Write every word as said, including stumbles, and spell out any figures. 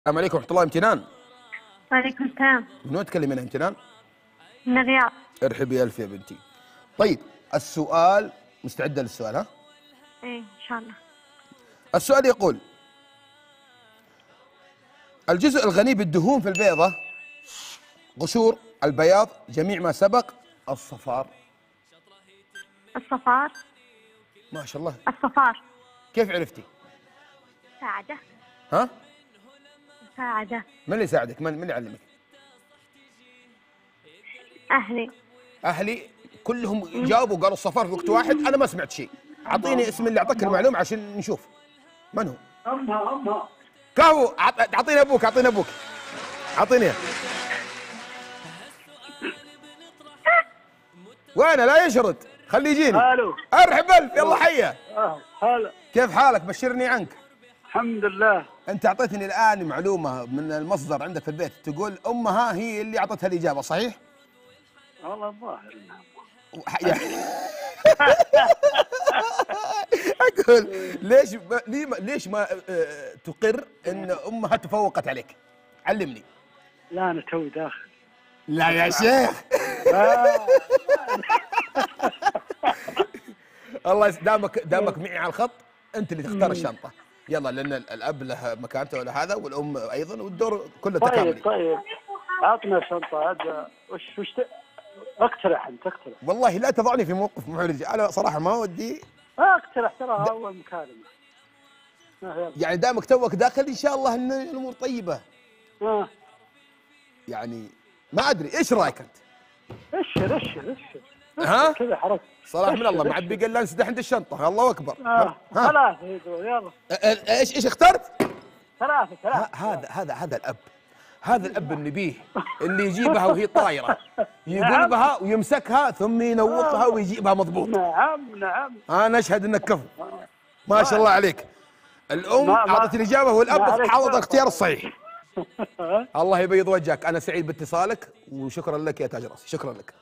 السلام عليكم ورحمة الله. امتنان. وعليكم السلام. من وين تكلمين يا امتنان؟ من الرياض. ارحبي الف يا بنتي. طيب السؤال، مستعدة للسؤال ها؟ ايه ان شاء الله. السؤال يقول: الجزء الغني بالدهون في البيضة قشور، البياض، جميع ما سبق، الصفار. الصفار. ما شاء الله. الصفار. كيف عرفتي؟ مساعدة. ها؟ مساعدة. من اللي يساعدك؟ من من اللي علمك؟ أهلي. اهلي كلهم جاوبوا قالوا الصفار في وقت واحد. انا ما سمعت شيء. اعطيني اسم اللي اعطاك المعلومه عشان نشوف من هو. أمها أمها كفو. أعط- اعطيني ابوك، اعطيني ابوك، اعطيني إياه. وينه؟ لا يشرد، خليه يجيني. الو. ارحب الف، يلا حيه. اه هلا. كيف حالك؟ بشرني عنك. الحمد لله. انت اعطيتني الان معلومه من المصدر عندك في البيت، تقول امها هي اللي اعطتها الاجابه، صحيح؟ والله الظاهر نعم. وح- يعني اقول ليش ب... ليه ما- ليش ما آه، تقر ان امها تفوقت عليك؟ علمني. لا انا توي داخل. لا يا شيخ. آه. الله يس- دامك دامك معي على الخط، انت اللي تختار الشنطه. يلا، لان الاب له مكانته ولا هذا، والام ايضا، والدور كله تكاملي. طيب طيب اعطنا شنطه هذا. وش وش ت... اقترح انت اقترح. والله لا تضعني في موقف محرج، انا صراحه ما ودي. اقترح تراها اول مكالمه. آه يلا. يعني دامك توك داخل، ان شاء الله ان الامور طيبه. آه. يعني ما ادري ايش رايك انت؟ اشر اشر اشر. ها؟ كذا حركه. صراحه من الله، معبي قال لا انسدح عند الشنطه. الله اكبر. آه. ها؟ ثلاثه يقول يلا. أ- أ- ايش ايش اخترت؟ ثلاثه ثلاثه. ه- هذا هذا هذا الاب، هذا الاب النبيه اللي يجيبها وهي طايره، يقلبها ويمسكها ثم ينوقها ويجيبها مضبوط. نعم نعم. انا اشهد انك كفو. ما شاء الله عليك. الام ما- ما- اعطت الاجابه ما والاب عليك حافظ دعوة. الاختيار الصحيح. الله يبيض وجهك. انا سعيد باتصالك وشكرا لك يا تاج راسي، شكرا لك.